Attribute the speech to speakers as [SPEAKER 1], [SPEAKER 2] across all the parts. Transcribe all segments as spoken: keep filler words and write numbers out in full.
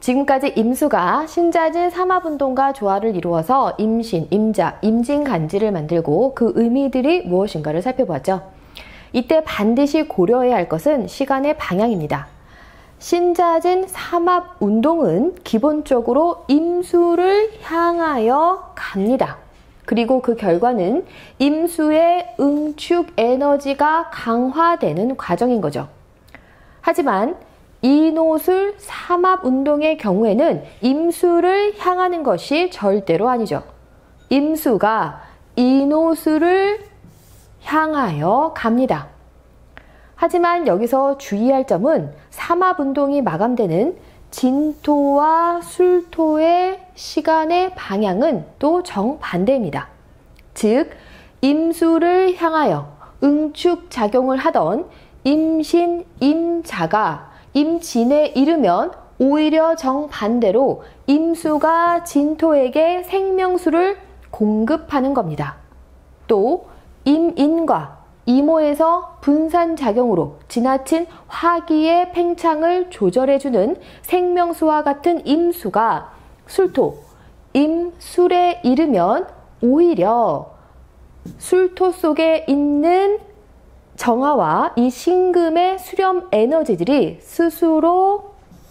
[SPEAKER 1] 지금까지 임수가 신자진 삼합운동과 조화를 이루어서 임신, 임자, 임진간지를 만들고 그 의미들이 무엇인가를 살펴보았죠. 이때 반드시 고려해야 할 것은 시간의 방향입니다. 신자진 삼합운동은 기본적으로 임수를 향하여 갑니다. 그리고 그 결과는 임수의 응축 에너지가 강화되는 과정인 거죠. 하지만 이노술 삼합운동의 경우에는 임수를 향하는 것이 절대로 아니죠. 임수가 이노술을 향하여 갑니다. 하지만 여기서 주의할 점은 삼합운동이 마감되는 진토와 술토의 시간의 방향은 또 정반대입니다. 즉, 임수를 향하여 응축작용을 하던 임신, 임자가 임진에 이르면 오히려 정반대로 임수가 진토에게 생명수를 공급하는 겁니다. 또 임인과 이모에서 분산작용으로 지나친 화기의 팽창을 조절해주는 생명수와 같은 임수가 술토, 임술에 이르면 오히려 술토 속에 있는 정화와 이 신금의 수렴 에너지들이 스스로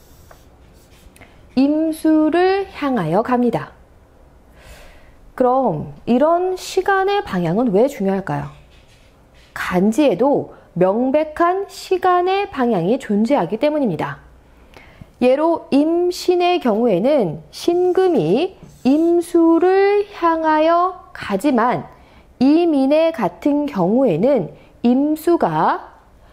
[SPEAKER 1] 임수를 향하여 갑니다. 그럼 이런 시간의 방향은 왜 중요할까요? 간지에도 명백한 시간의 방향이 존재하기 때문입니다. 예로 임신의 경우에는 신금이 임수를 향하여 가지만 이민의 같은 경우에는 임수가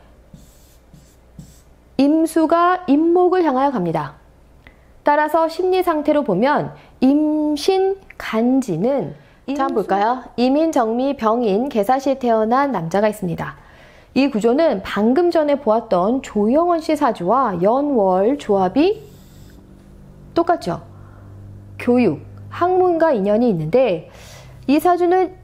[SPEAKER 1] 임수가 임목을 향하여 갑니다. 따라서 심리 상태로 보면 임신 간지는 자, 한번 볼까요? 이민, 정미, 병인, 계사시에 태어난 남자가 있습니다. 이 구조는 방금 전에 보았던 조영원 씨 사주와 연월 조합이 똑같죠. 교육, 학문과 인연이 있는데 이 사주는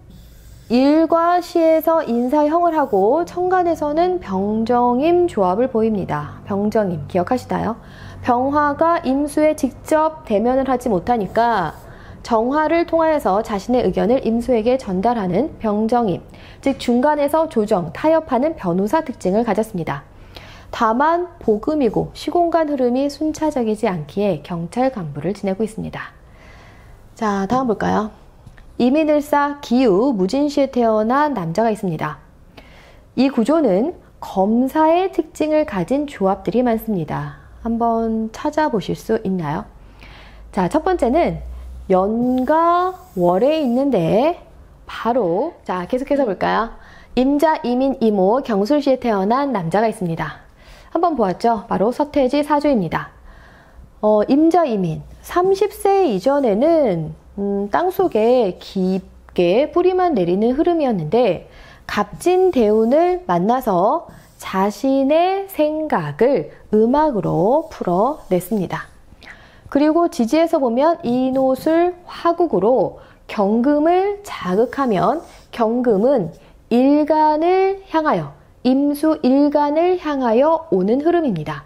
[SPEAKER 1] 일과 시에서 인사형을 하고 천간에서는 병정임 조합을 보입니다. 병정임 기억하시나요? 병화가 임수에 직접 대면을 하지 못하니까 정화를 통하여서 자신의 의견을 임수에게 전달하는 병정임, 즉 중간에서 조정, 타협하는 변호사 특징을 가졌습니다. 다만 복음이고 시공간 흐름이 순차적이지 않기에 경찰 간부를 지내고 있습니다. 자, 다음 볼까요? 이민을사 기우 무진시에 태어난 남자가 있습니다. 이 구조는 검사의 특징을 가진 조합들이 많습니다. 한번 찾아보실 수 있나요? 자, 첫 번째는 연과 월에 있는데 바로 자 계속해서 볼까요? 임자, 이민, 이모, 경술시에 태어난 남자가 있습니다. 한번 보았죠? 바로 서태지 사주입니다. 어, 임자, 이민 삼십 세 이전에는 음, 땅속에 깊게 뿌리만 내리는 흐름이었는데 갑진 대운을 만나서 자신의 생각을 음악으로 풀어냈습니다. 그리고 지지에서 보면 이노술 화국으로 경금을 자극하면 경금은 일간을 향하여 임수 일간을 향하여 오는 흐름입니다.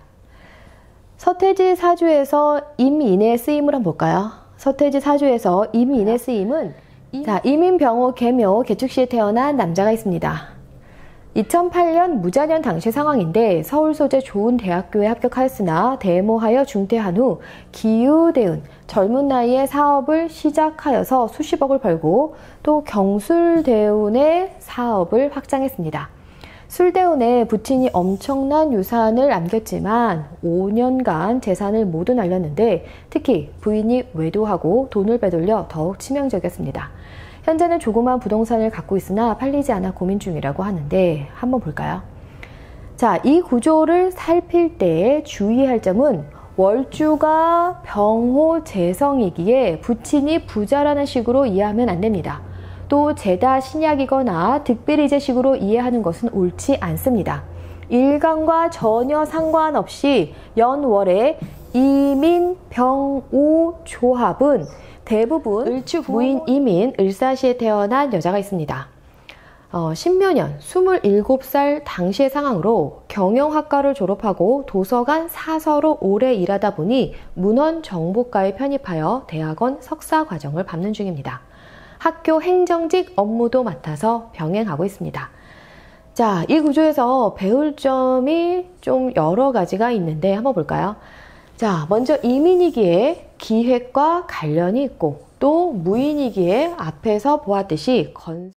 [SPEAKER 1] 서태지 사주에서 임인의 쓰임을 한번 볼까요? 서태지 사주에서 임인의 쓰임은 자, 임인병호 계묘 개축시에 태어난 남자가 있습니다. 이천팔 년 무자년 당시 상황인데 서울 소재 좋은 대학교에 합격하였으나 대모하여 중퇴한 후 기유대운 젊은 나이에 사업을 시작하여서 수십억을 벌고 또 경술대운의 사업을 확장했습니다. 술대운에 부친이 엄청난 유산을 남겼지만 오 년간 재산을 모두 날렸는데 특히 부인이 외도하고 돈을 빼돌려 더욱 치명적이었습니다. 현재는 조그만 부동산을 갖고 있으나 팔리지 않아 고민 중이라고 하는데 한번 볼까요? 자, 이 구조를 살필 때 주의할 점은 월주가 병호 재성이기에 부친이 부자라는 식으로 이해하면 안 됩니다. 또 제다 신약이거나 득비리제식으로 이해하는 것은 옳지 않습니다. 일간과 전혀 상관없이 연월의 이민, 병, 오 조합은 대부분 을추, 무인, 이민, 을사시에 태어난 여자가 있습니다. 어, 십여 년, 스물일곱 살 당시의 상황으로 경영학과를 졸업하고 도서관 사서로 오래 일하다 보니 문헌정보과에 편입하여 대학원 석사 과정을 밟는 중입니다. 학교 행정직 업무도 맡아서 병행하고 있습니다. 자, 이 구조에서 배울 점이 좀 여러 가지가 있는데 한번 볼까요? 자, 먼저 이민이기에 기획과 관련이 있고 또 무인이기에 앞에서 보았듯이 건